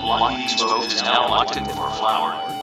Blinding Exposed is now locked in for a flower.